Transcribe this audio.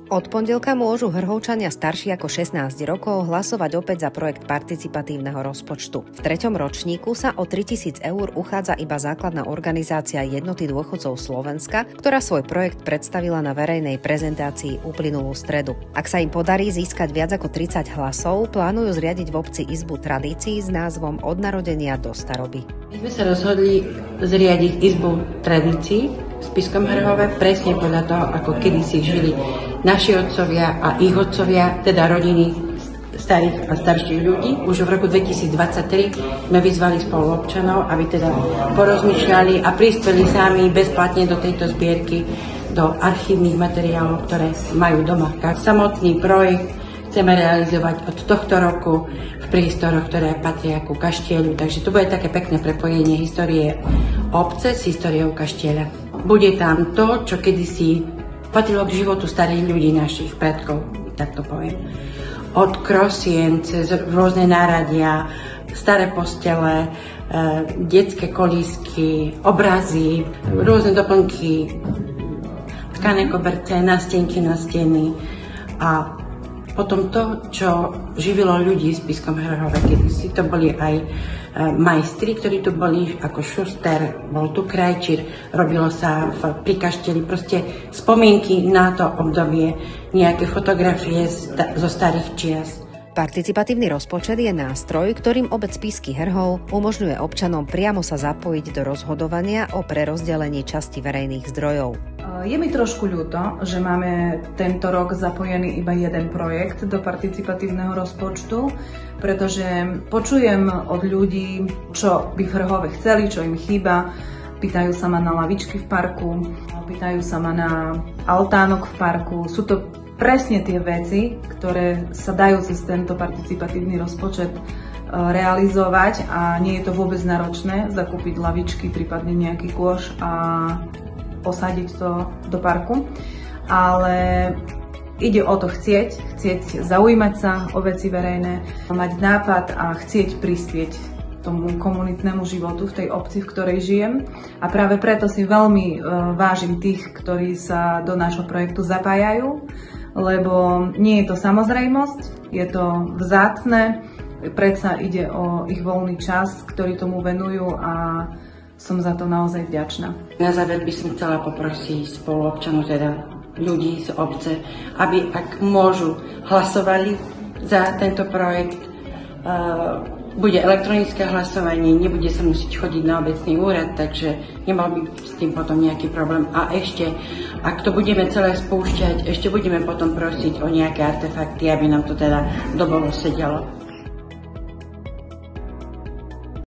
Od pondelka môžu Hrhovčania starší ako 16 rokov hlasovať opäť za projekt participatívneho rozpočtu. V 3. ročníku sa o 3 000 eur uchádza iba základná organizácia Jednoty dôchodcov Slovenska, ktorá svoj projekt predstavila na verejnej prezentácii uplynulú stredu. Ak sa im podarí získať viac ako 30 hlasov, plánujú zriadiť v obci izbu tradícií s názvom Od narodenia do staroby. My sme sa rozhodli zriadiť izbu tradícií v Spišskom Hrhove presne podľa toho, ako kedysi žili naši otcovia a ich otcovia, teda rodiny starých a starších ľudí. Už v roku 2023 sme vyzvali spoluobčanov, aby teda porozmýšľali a prispeli sami bezplatne do tejto zbierky, do archívnych materiálov, ktoré majú doma. Samotný projekt chceme realizovať od tohto roku v priestoroch, ktoré patria ku kaštieľu. Takže to bude také pekné prepojenie histórie obce s históriou kaštieľa. Bude tam to, čo kedysi patrilo k životu starých ľudí, našich predkov, tak to poviem. Od krosien cez rôzne náradia, staré postele, detské kolísky, obrazy, rôzne doplnky, tkané koberce, nástenky na steny a potom to, čo živilo ľudí v Spišskom Hrhove, kedysi to boli aj majstri, ktorí tu boli, ako Šuster, bol tu krajčír, robilo sa pri kašteli, proste spomienky na to obdobie, nejaké fotografie zo starých čias. Participatívny rozpočet je nástroj, ktorým obec Spišský Hrhov umožňuje občanom priamo sa zapojiť do rozhodovania o prerozdelení časti verejných zdrojov. Je mi trošku ľúto, že máme tento rok zapojený iba jeden projekt do participatívneho rozpočtu, pretože počujem od ľudí, čo by v Hrhove chceli, čo im chýba. Pýtajú sa ma na lavičky v parku, pýtajú sa ma na altánok v parku. Sú to presne tie veci, ktoré sa dajú cez tento participatívny rozpočet realizovať a nie je to vôbec náročné zakúpiť lavičky, prípadne nejaký kôš a posadiť to do parku, ale ide o to chcieť zaujímať sa o veci verejné, mať nápad a chcieť prispieť tomu komunitnému životu v tej obci, v ktorej žijem. A práve preto si veľmi vážim tých, ktorí sa do nášho projektu zapájajú, lebo nie je to samozrejmosť, je to vzácne, predsa ide o ich voľný čas, ktorý tomu venujú a som za to naozaj vďačná. Na záver by som chcela poprosiť spoluobčanov, teda ľudí z obce, aby ak môžu, hlasovali za tento projekt. Bude elektronické hlasovanie, nebude sa musieť chodiť na obecný úrad, takže nemal by s tým potom nejaký problém. A ešte, ak to budeme celé spúšťať, ešte budeme potom prosiť o nejaké artefakty, aby nám to teda dobovo sedelo.